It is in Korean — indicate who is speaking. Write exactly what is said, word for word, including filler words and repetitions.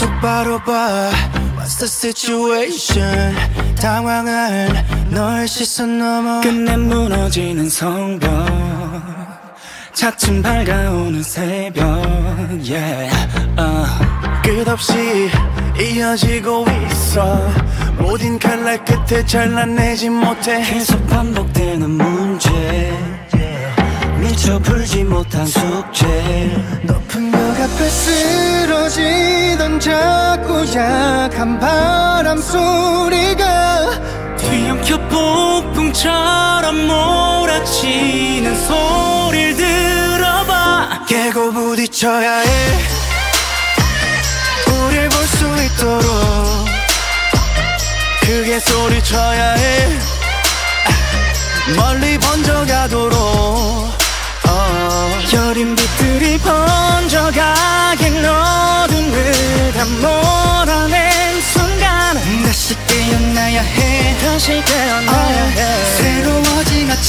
Speaker 1: 똑바로 봐 What's the situation 당황한 너의 시선 넘어
Speaker 2: 끝내 무너지는 성벽 차츰 밝아오는 새벽 yeah. uh.
Speaker 1: 끝없이 이어지고 있어 모든 칼날 끝에 잘라내지 못해
Speaker 2: 계속 반복되는 문제 미처 풀지 못한 숙제
Speaker 1: 높은 벽 앞에 쓰러지던 작고 약한 바람 소리가
Speaker 2: 뒤엉켜 폭풍처럼 몰아치는 소리를 들어봐
Speaker 1: 깨고 부딪혀야 해 우릴 볼 수 있도록 크게 소리쳐야 해 멀리 번져가도록 어.
Speaker 2: 여린 빛들이 번져가긴 어둠을 다 몰아낸 순간
Speaker 1: 다시 깨어나야 해
Speaker 2: 다시 깨어나야
Speaker 1: 어.
Speaker 2: 해
Speaker 1: 새로워진